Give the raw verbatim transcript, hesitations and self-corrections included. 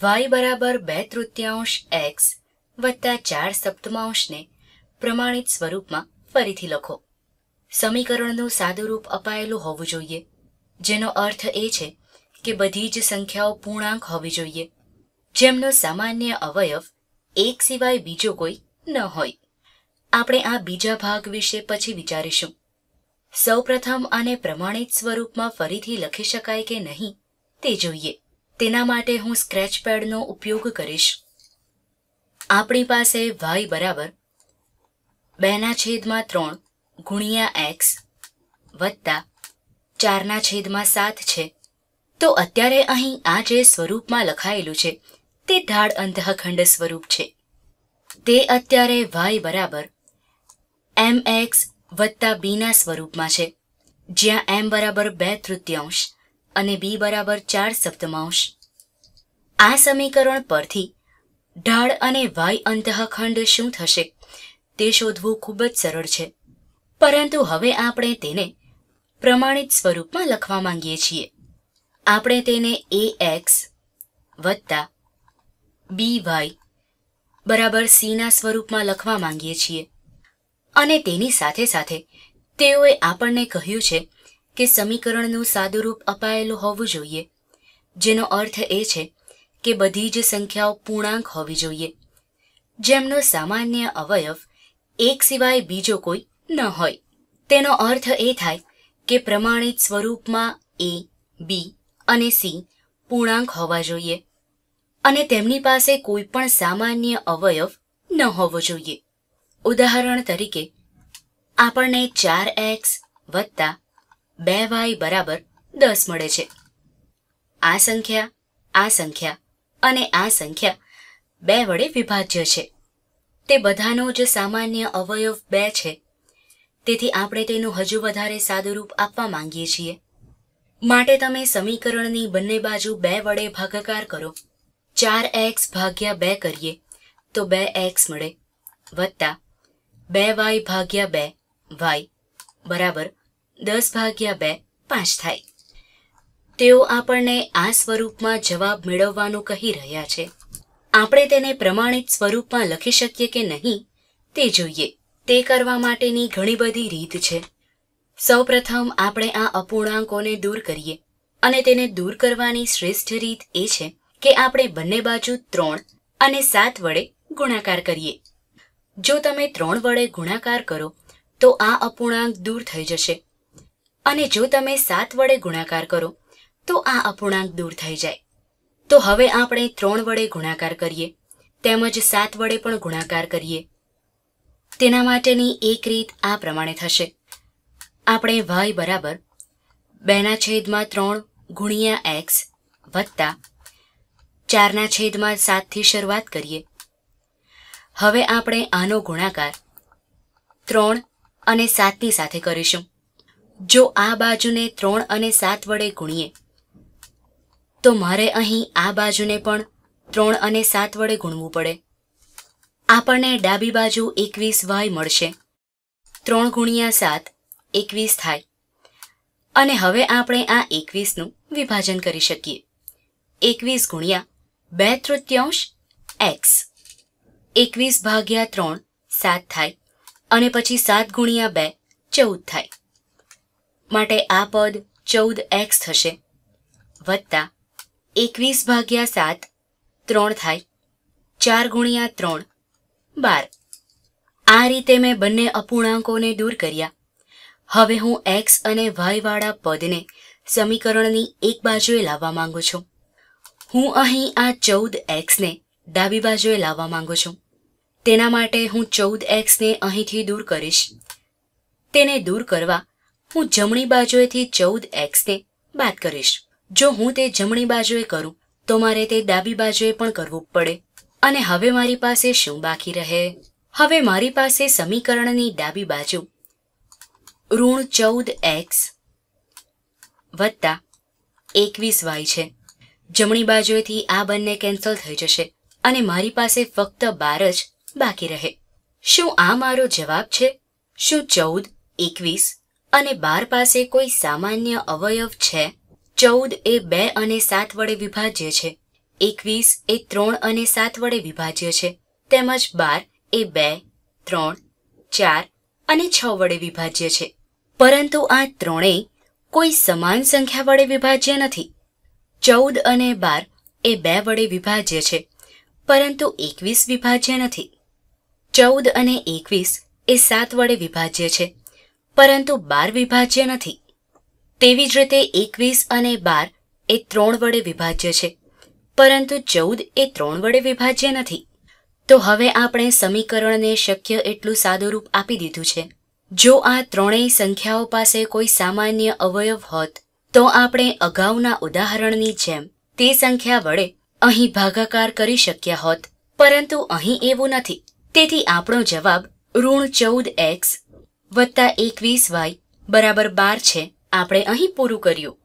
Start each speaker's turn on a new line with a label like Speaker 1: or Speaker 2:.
Speaker 1: Y બરાબર બે તૃતીયાંશ એક્સ વત્તા ચાર સપ્તમાંશને પ્રમાણિત સ્વરૂપમાં ફરીથી લખો. સમીકરણનું સાદું રૂપ અપાયેલું હોવું જોઈએ, જેનો અર્થ એ છે કે બધી જ સંખ્યાઓ પૂર્ણાંક હોવી જોઈએ, જેમનો સામાન્ય અવયવ એક સિવાય બીજો કોઈ ન હોય. આપણે આ બીજા ભાગ વિશે પછી વિચારીશું. સૌપ્રથમ આને પ્રમાણિત સ્વરૂપમાં ફરીથી લખી શકાય કે નહીં તે જોઈએ. તેના માટે હું સ્ક્રેચ પેડનો ઉપયોગ કરીશ. આપણી પાસે વાય બરાબર બેના છેદમાં ત્રણ ગુણ્યા એક્સ વત્તા ચારના છેદમાં સાત છે. તો અત્યારે અહીં આ જે સ્વરૂપમાં લખાયેલું છે તે ઢાળ અંતઃખંડ સ્વરૂપ છે. તે અત્યારે વાય બરાબર એમ એક્સ વત્તા બીના સ્વરૂપમાં છે, જ્યાં એમ બરાબર બે તૃતીયાંશ અને બી બરાબર ચાર સપ્તમાંશ. આ સમીકરણ પરથી ઢાળ અને વાય અંતઃખંડ શું થશે તે શોધવું ખૂબ જ સરળ છે, પરંતુ હવે આપણે તેને પ્રમાણિત સ્વરૂપમાં લખવા માંગીએ છીએ. આપણે તેને એ એક્સ વત્તા બી વાય બરાબર સીના સ્વરૂપમાં લખવા માંગીએ છીએ. અને તેની સાથે સાથે તેઓએ આપણને કહ્યું છે કે સમીકરણનું સાદુરૂપ અપાયેલું હોવું જોઈએ, જેનો અર્થ એ છે કે બધી જ સંખ્યાઓ પૂર્ણાંક હોવી જોઈએ, જેમનો સામાન્ય અવયવ એક સિવાય બીજો કોઈ ન હોય. તેનો અર્થ એ થાય કે પ્રમાણિત સ્વરૂપમાં એ, બી અને સી પૂર્ણાંક હોવા જોઈએ અને તેમની પાસે કોઈ પણ સામાન્ય અવયવ ન હોવો જોઈએ. ઉદાહરણ તરીકે આપણને ચાર એક્સ વત્તા બે વાય બરાબર દસ મળે છે. આ સંખ્યા, આ સંખ્યા અને આ સંખ્યા બે વડે વિભાજ્ય છે. તે બધાનો જ સામાન્ય અવયવ બે છે. તેથી આપણે તેનું હજુ વધારે સાદુરૂપ આપવા માંગીએ છીએ. માટે તમે સમીકરણની બંને બાજુ બે વડે ભાગાકાર કરો. ચાર એક્સ ભાગ્યા બે કરીએ તો બે એક્સ મળે વત્તા બે વાય ભાગ્યા બે વાય બરાબર દસ ભાગ્યા બે પાંચ થાય. તેઓ આપણને આ સ્વરૂપમાં જવાબ મેળવવાનું કહી રહ્યા છે. આપણે તેને પ્રમાણિત સ્વરૂપમાં લખી શકીએ કે નહીં તે જોઈએ. તે કરવા માટેની ઘણી બધી રીત છે. સૌપ્રથમ આપણે આ અપૂર્ણાંકોને દૂર કરીએ અને તેને દૂર કરવાની શ્રેષ્ઠ રીત એ છે કે આપણે બંને બાજુ ત્રણ અને સાત વડે ગુણાકાર કરીએ. જો તમે ત્રણ વડે ગુણાકાર કરો તો આ અપૂર્ણાંક દૂર થઈ જશે અને જો તમે સાત વડે ગુણાકાર કરો તો આ અપૂર્ણાંક દૂર થઈ જાય. તો હવે આપણે ત્રણ વડે ગુણાકાર કરીએ તેમજ સાત વડે પણ ગુણાકાર કરીએ. તેના માટેની એક રીત આ પ્રમાણે થશે. આપણે વાય બરાબર બેના છેદમાં ત્રણ ગુણ્યા એક્સ વત્તા ચારના છેદમાં સાતથી શરૂઆત કરીએ. હવે આપણે આનો ગુણાકાર ત્રણ અને સાતની સાથે કરીશું. જો આ બાજુને ત્રણ અને સાત વડે ગુણીએ તો મારે અહીં આ બાજુને પણ ત્રણ અને સાત વડે ગુણવું પડે. આપણને ડાબી બાજુ એકવીસ વાય મળશે. ત્રણ ગુણ્યા સાત એકવીસ થાય અને હવે આપણે આ એકવીસનું વિભાજન કરી શકીએ. એકવીસ ગુણ્યા બે તૃતીયાંશ એક્સ. એકવીસ ભાગ્યા ત્રણ સાત થાય અને પછી સાત ગુણ્યા બે ચૌદ થાય. માટે આ પદ ચૌદ એક્સ થશે વત્તા એકવીસ ભાગ્યા સાત ત્રણ થાય. ચાર ગુણ્યા ત્રણ બાર. આ રીતે મેં બંને અપૂર્ણાંકોને દૂર કર્યા. હવે હું એક્સ અને વાય વાળા પદને સમીકરણની એક બાજુએ લાવવા માંગુ છું. હું અહીં આ ચૌદ એક્સને ડાબી બાજુએ લાવવા માંગુ છું. તેના માટે હું ચૌદ એક્સને અહીંથી દૂર કરીશ. તેને દૂર કરવા હું જમણી બાજુએથી ચૌદ એક્સને બાદ કરીશ. જો હું તે જમણી બાજુએ કરું તો મારે તે ડાબી બાજુએ પણ કરવું પડે. અને હવે મારી પાસે શું બાકી રહે? હવે મારી પાસે સમીકરણની ડાબી બાજુ ઋણ ચૌદ એક્સ વત્તા એકવીસ વાય છે. જમણી બાજુએથી આ બંને કેન્સલ થઈ જશે અને મારી પાસે ફક્ત બાર જ બાકી રહે. શું આ મારો જવાબ છે? શું ચૌદ, એકવીસ અને બાર પાસે કોઈ સામાન્ય અવયવ છે? ચૌદ એ બે અને સાત વડે વિભાજ્ય છે. એકવીસ એ ત્રણ અને સાત વડે વિભાજ્ય છે, તેમજ બાર એ બે, ત્રણ, ચાર અને છ વડે વિભાજ્ય છે. પરંતુ આ ત્રણેય કોઈ સમાન સંખ્યા વડે વિભાજ્ય નથી. ચૌદ અને બાર એ બે વડે વિભાજ્ય છે, પરંતુ એકવીસ વિભાજ્ય નથી. ચૌદ અને એકવીસ એ સાત વડે વિભાજ્ય છે, પરંતુ બાર વિભાજ્ય નથી. તેવી જ રીતે એકવીસ અને બાર એ ત્રણ વડે વિભાજ્ય છે, પરંતુ ચૌદ એ ત્રણ વડે વિભાજ્ય નથી. તો હવે આપણે સમીકરણને શક્ય એટલું સાદુરૂપ આપી દીધું છે. જો આ ત્રણેય સંખ્યાઓ પાસે કોઈ સામાન્ય અવયવ હોત તો આપણે અગાઉના ઉદાહરણની જેમ તે સંખ્યા વડે અહીં ભાગાકાર કરી શક્યા હોત, પરંતુ અહીં એવું નથી. તેથી આપણો જવાબ ઋણ ચૌદ એક્સ વત્તા એકવીસ વાય બરાબર બાર છે. આપણે અહીં પૂરું કર્યું.